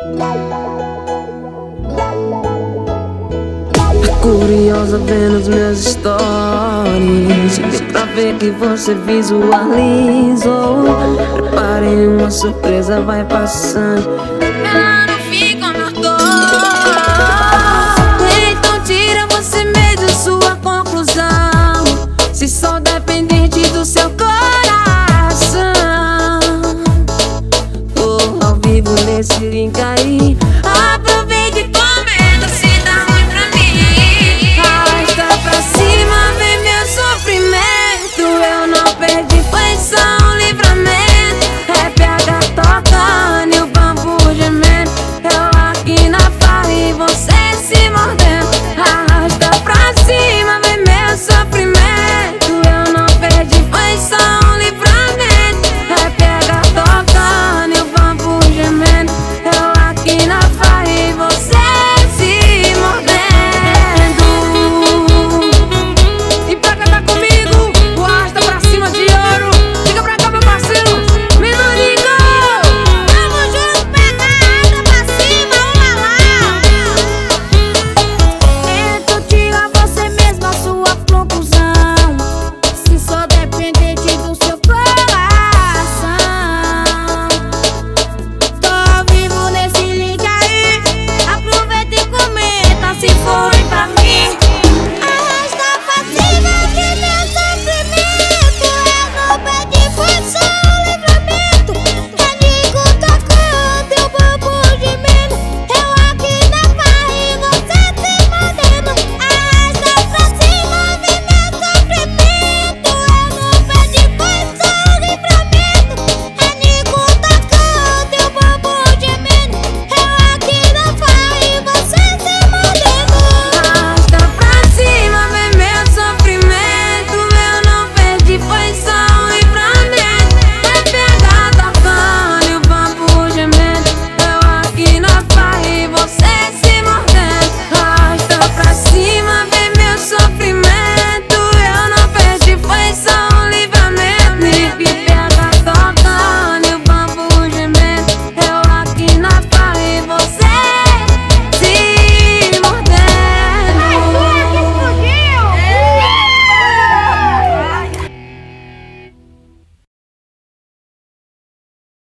Curiosa vendo os meus stories, deu pra ver que você visualizou. Preparei uma surpresa, vai passando, ela não fica onde eu tô. Então tira você mesmo sua conclusão, se sou dependente do seu coração. Tô ao vivo nesse link aí,